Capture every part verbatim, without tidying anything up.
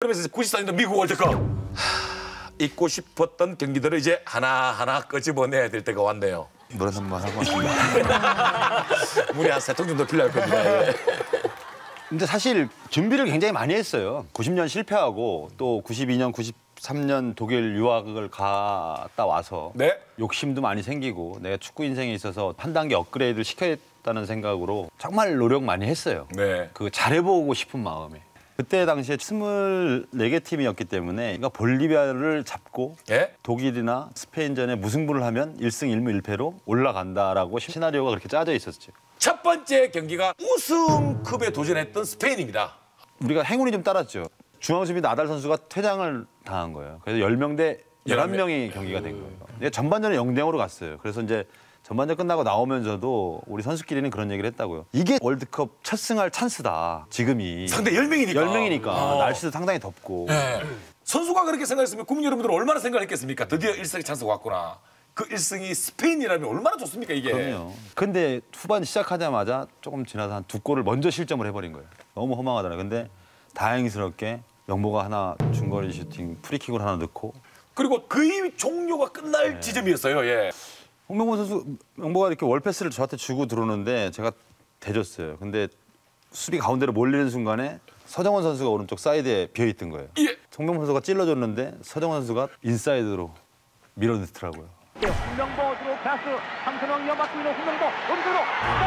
그러면서 구십사 년도 미국 월드컵 잊고 싶었던 경기들을 이제 하나하나 끄집어내야 될 때가 왔네요. 노래 한번 하고 왔습니다. 물이 한 세 통 정도 필요할 겁니다. 예. 근데 사실 준비를 굉장히 많이 했어요. 구십 년 실패하고 또 구십이 년, 구십삼 년 독일 유학을 갔다 와서 네? 욕심도 많이 생기고 내가 축구 인생에 있어서 한 단계 업그레이드를 시켜야겠다는 생각으로 정말 노력 많이 했어요. 네. 그 잘해보고 싶은 마음에. 그때 당시에 스물네 개 팀이었기 때문에 그러니까 볼리비아를 잡고 예? 독일이나 스페인전에 무승부를 하면 일승 일무 일패로 올라간다라고 시나리오가 그렇게 짜져 있었죠. 첫 번째 경기가 우승컵에 도전했던 스페인입니다. 우리가 행운이 좀 따랐죠. 중앙수비 나달 선수가 퇴장을 당한 거예요. 그래서 열 명 대 열한 명이 경기가 된 거예요. 근데 전반전에 영 대 영으로 갔어요. 그래서 이제 전반전 끝나고 나오면서도 우리 선수끼리는 그런 얘기를 했다고요. 이게 월드컵 첫 승할 찬스다. 지금이. 상대 열 명이니까. 열 명이니까. 어. 날씨도 상당히 덥고. 네. 선수가 그렇게 생각했으면 국민 여러분들은 얼마나 생각했겠습니까? 드디어 일승의 찬스가 왔구나. 그 일승이 스페인이라면 얼마나 좋습니까, 이게? 그럼요. 근데 후반 시작하자마자 조금 지나서 한 두 골을 먼저 실점을 해버린 거예요. 너무 허망하더라고요. 근데 다행스럽게 영보가 하나 중거리 슈팅 프리킥을 하나 넣고 그리고 거의 종료가 끝날 네. 지점이었어요. 예. 홍명보 선수, 영보가 이렇게 월패스를 저한테 주고 들어오는데 제가 대줬어요. 근데 수비 가운데로 몰리는 순간에 서정원 선수가 오른쪽 사이드에 비어있던 거예요. 예. 홍명보 선수가 찔러줬는데 서정원 선수가 인사이드로 밀어넣더라고요. 네, 홍명보 주로 패스 함선왕 이어받고 있는 홍명보 오른쪽으로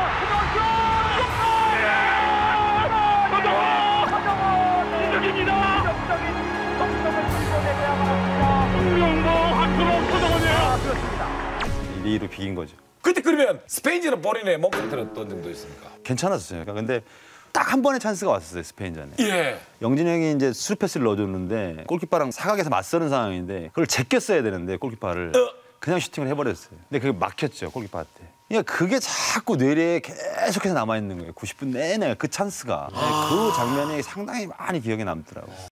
자, 서정원! 서정원! 이적입니다! 이적적인 성적을 끌어내야만 합니다. 홍명보 함선왕 서정원이에요. 아, 그렇습니다. 이 대이로 비긴 거죠. 그때 그러면 스페인전은 본인의 몸 상태는 어떤 정도였습니까? 괜찮았어요. 근데 딱 한 번의 찬스가 왔었어요, 스페인전에. 예. 영진이 형이 이제 수루 패스를 넣어줬는데 골키퍼랑 사각에서 맞서는 상황인데 그걸 제꼈어야 되는데 골키퍼를 어. 그냥 슈팅을 해버렸어요. 근데 그게 막혔죠, 골키퍼한테. 그러니까 그게 자꾸 뇌리에 계속해서 남아있는 거예요. 구십 분 내내 그 찬스가. 그 장면이 상당히 많이 기억에 남더라고요.